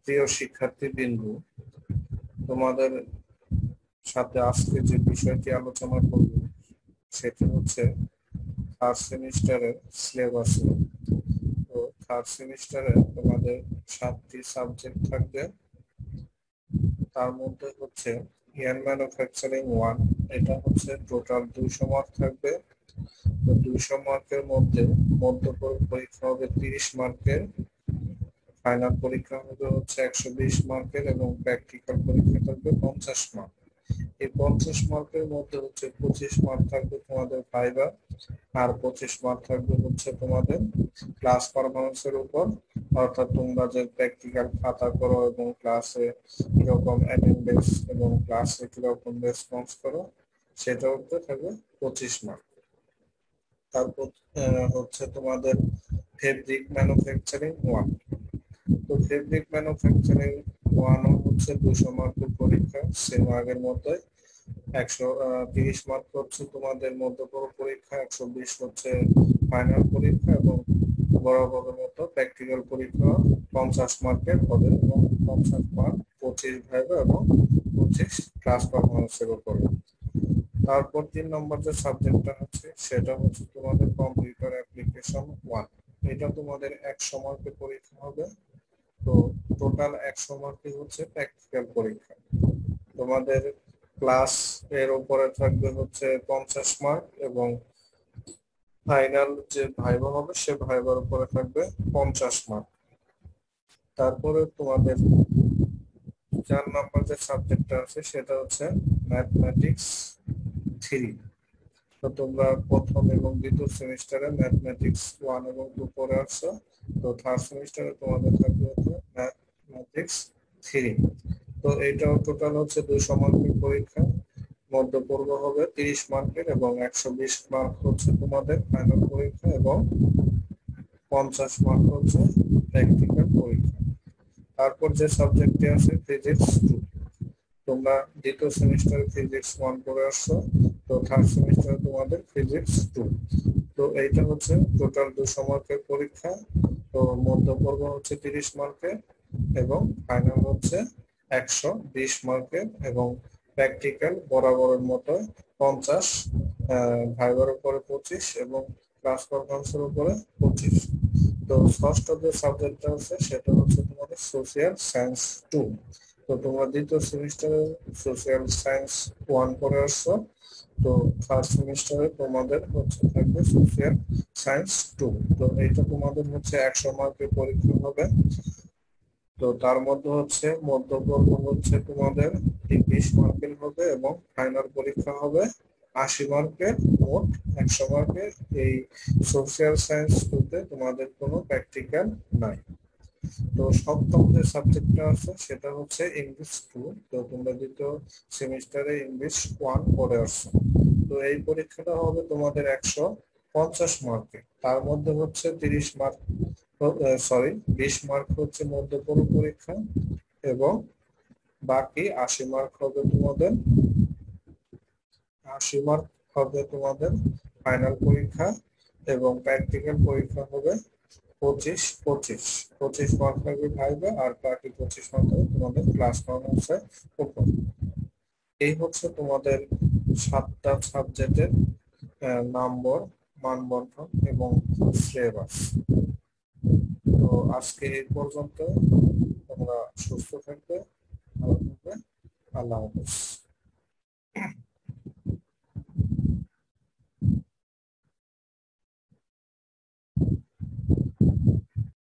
প্রিয় শিক্ষার্থীবৃন্দ, তোমাদের সাথে আজকে যে বিষয়টি আলোচনা করব সেটি হচ্ছে থার্ড সেমিস্টারের সিলেবাস। তো থার্ড সেমিস্টারে তোমাদের 7টি সাবজেক্ট থাকবে। তার মধ্যে হচ্ছে ইয়ান ম্যানুফ্যাকচারিং 1, এটা হচ্ছে টোটাল 200 মার্ক থাকবে। তো 200 মার্কের মধ্যে মধ্য পরীক্ষা হবে 30 মার্কের, ফাইনাল পরীক্ষা হবে হচ্ছে 120 মার্কের এবং প্র্যাকটিক্যাল পরীক্ষা থাকবে 50 মার্ক। এই 50 মার্কের মধ্যে হচ্ছে 25 মার্ক থাকবে তোমাদের ভাইভা, আর 25 মার্ক থাকবে হচ্ছে তোমাদের ক্লাস পারফরমেন্সের উপর, অর্থাৎ তোমরা যে প্র্যাকটিক্যাল খাতা করো এবং ক্লাসে কিরকম অ্যাটেন্ডেন্স এবং ক্লাসে কিরকম রেসপন্স করো সেটার উপর থাকবে 25 মার্ক। তারপর হচ্ছে তোমাদের ফেব্রিক ম্যানুফ্যাকচারিং 1। তো ফেব্রিক ম্যানুফ্যাকচারিং 1 হচ্ছে 200 মার্কের পরীক্ষা, সেম আগের মতোই। 130 মার্ক হচ্ছে তোমাদের মধ্যপর্ব পরীক্ষা, 120 হচ্ছে ফাইনাল পরীক্ষা এবং বরাবরের মতো প্র্যাকটিক্যাল পরীক্ষা 50 মার্কের হবে এবং 50 মার্ক 25 ভাইভা এবং 25 ক্লাস পারফরমেন্সের উপরে। তারপর 3 নম্বর যে সাবজেক্টটা হচ্ছে সেটা হচ্ছে তোমাদের কম্পিউটার অ্যাপ্লিকেশন 1। এটা তোমাদের 100 মার্কের পরীক্ষা হবে। তো টোটাল 100 মার্কই হচ্ছে প্র্যাকটিক্যাল পরীক্ষা। তোমাদের ক্লাস এর উপরে থাকবে হচ্ছে 50 মার্ক এবং ফাইনাল যে ভাইভা হবে সে ভাইভার উপরে থাকবে 50 মার্ক। তারপরে তোমাদের 4 নম্বর যে সাবজেক্টটা আছে সেটা হচ্ছে ম্যাথমেটিক্স 3। তো তোমরা প্রথম এবং দ্বিতীয় সেমিস্টারে ম্যাথমেটিক্স 1 এবং 2 পড়ে আসছো। তো থার্ড সেমিস্টারে তোমাদের থাকবে হচ্ছে ম্যাথমেটিক্স 3। তো এইটাও টোটাল হচ্ছে 200 মার্কের পরীক্ষা, মধ্যপর্ব হবে 30 মার্কের এবং 120 মার্ক হচ্ছে তোমাদের ফাইনাল পরীক্ষা এবং 50 মার্ক হচ্ছে প্র্যাকটিক্যাল পরীক্ষা। তারপর যে সাবজেক্টটি আছে ফিজিক্স 2। তোমরা দ্বিতীয় সেমিস্টারে ফিজিক্স 1 পড়ে আসছো, তো থার্ড সেমিস্টারে তোমাদের ফিজিক্স 2। তো এইটা হচ্ছে টোটাল 200 মার্কের পরীক্ষা। তো মধ্যপর্ব হচ্ছে 30 মার্কের এবং ফাইনাল হচ্ছে 120 মার্কের এবং প্র্যাকটিক্যাল বরাবরের মতো 50, ভাইবার উপরে 25 এবং ক্লাস পারফরমেন্সের উপরে 25। তো ষষ্ঠ যে সাবজেক্টটা আছে সেটা হচ্ছে তোমাদের সোশিয়াল সায়েন্স 2। তো তোমরা দ্বিতীয় সেমিস্টারে সোশিয়াল সায়েন্স 1 পড়ে আসছো। তো ফার্স্ট সেমিস্টারে তোমাদের হচ্ছে থাকবে সোশিয়াল সায়েন্স 2। তো এইটা তোমাদের হচ্ছে 100 মার্কের পরীক্ষা হবে। তো তার মধ্যে হচ্ছে মধ্যপর্ব হচ্ছে তোমাদের 20 মার্কের হবে এবং ফাইনাল পরীক্ষা হবে 80 মার্কের। মোট 100 মার্কের এই সোশিয়াল সায়েন্স 2-তে তোমাদের কোনো প্র্যাকটিক্যাল নাই। তো সপ্তম যে সাবজেক্টটা আছে সেটা হচ্ছে ইংলিশ 2। তো তোমরা দ্বিতীয় সেমিস্টারে ইংলিশ 1 পড়ে আসছো। তো এই পরীক্ষাটা হবে তোমাদের 150 মার্কের। তার মধ্যে হচ্ছে 30 মার্ক, 20 মার্ক হচ্ছে মধ্যপর্ব পরীক্ষা এবং বাকি 80 মার্ক হবে তোমাদের 80 মার্ক হবে তোমাদের ফাইনাল পরীক্ষা এবং প্র্যাকটিক্যাল পরীক্ষা হবে 25 মার্ক থাকবে ভাইভা আর বাকি 25 মার্ক হবে তোমাদের ক্লাস পারফরমেন্সের উপর। এই হচ্ছে তোমাদের 7টা সাবজেক্টের নম্বর, মানবন্টন এবং সিলেবাস। তো আজকে এই পর্যন্ত। তোমরা সুস্থ থাকবে, ভালো থাকবে। আল্লাহ হাফেজ।